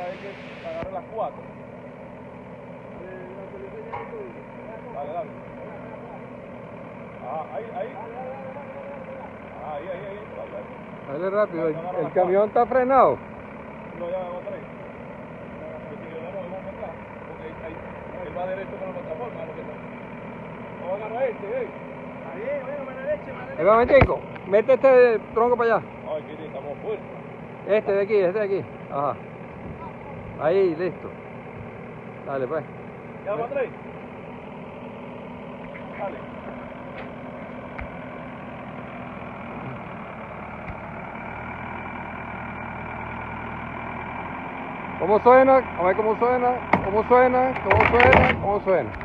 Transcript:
hay que agarrar las 4. Dale, dale. Ah, ahí. Ahí. Dale rápido, el camión está frenado. No, ya vamos a traer. Si le damos acá, porque ahí, él va derecho con la plataforma. Vamos a agarrar este, Ahí, bueno, mano derecha. Un momentico, mete este tronco para allá. Ay, que estamos fuertes. Este de aquí. Ajá. Ahí, listo. Dale, pues. ¿Ya vamos a traer? Dale. ¿Cómo suena? A ver cómo suena.